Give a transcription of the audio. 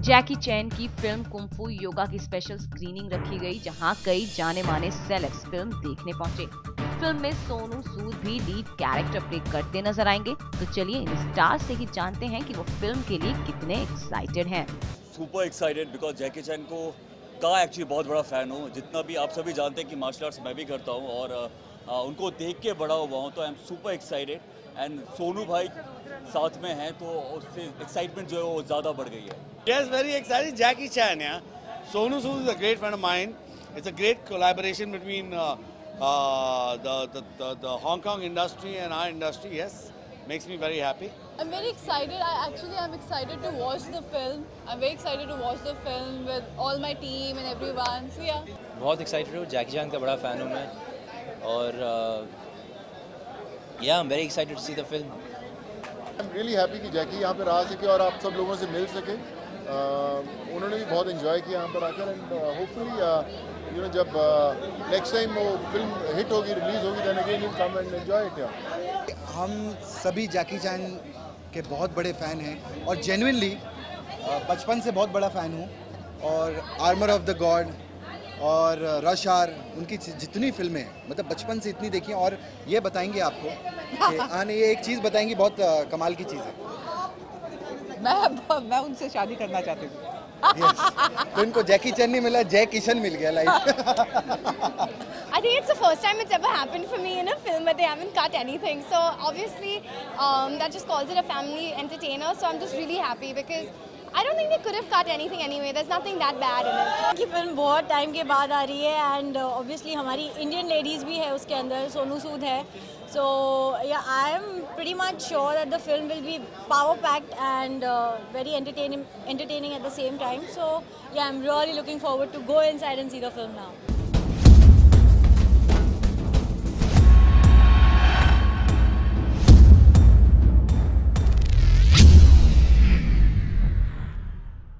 जैकी चैन की film kung फू योगा की स्पेशल स्क्रीनिंग रखी गई, जहां कई जाने माने सेलेब्स फिल्म देखने पहुंचे। फिल्म में सोनू सूद भी लीड कैरेक्टर प्ले करते नजर आएंगे। तो चलिए इन स्टार से ही जानते हैं कि वो फिल्म के लिए कितने एक्साइटेड हैं। Super excited because Jackie Chan का एक्चुअली बहुत बड़ा फ़ैन हूँ। जितना भी आप सभी जानते हैं कि मार्शल आर्ट्स मैं भी करता हूँ और उनको देख के बड़ा हुआ हूँ, तो I am super excited. And Sonu भाई साथ में हैं तो उससे एक्साइटमेंट जो है वो ज़्यादा बढ़ गई है। Yes, very excited. Jackie Chan, yeah. Sonu Sood is a great friend of mine. It's a great collaboration between the Hong Kong industry and our industry. Yes, makes me very happy. I'm very excited. I'm excited to watch the film. I'm very excited to watch the film with all my team and everyone. So yeah. बहुत excited हूँ, Jackie Chan का बड़ा fan हूँ मैं और yeah, I'm very excited to see the film. I'm really happy कि जैकी यहाँ पर आ सके और आप सब लोगों से मिल सके। उन्होंने भी बहुत एंजॉय किया यहाँ पर आकर एंड होपफुली जब नेक्स्ट टाइम वो फिल्म हिट होगी, रिलीज होगी, then again you come and enjoy it. हम सभी जैकी चैन के बहुत बड़े फ़ैन हैं और जेन्युइनली बचपन से बहुत बड़ा फ़ैन हूँ। और आर्मर ऑफ द गॉड और रश आर, उनकी जितनी फिल्में हैं मतलब बचपन से इतनी देखी हैं। और ये बताएंगे आपको कि ये एक चीज़ बताएंगी, बहुत कमाल की चीज़ है। मैं उनसे शादी करना चाहती हूँ। Yes. तो इनको जैकी चैन नहीं मिला, जय किशन मिल गया life. I think it's the first time it's ever happened for me in a film that they haven't cut anything. So obviously that just calls it a family entertainer. So I'm just really happy because I don't think they could have cut anything anyway. There's nothing that bad in it. की film बहुत time के बाद आ रही है and obviously हमारी Indian ladies भी है उसके अंदर, सोनू सूद है। So yeah, I am pretty much sure that the film will be power packed and very entertaining at the same time. So yeah, I'm really looking forward to go inside and see the film now.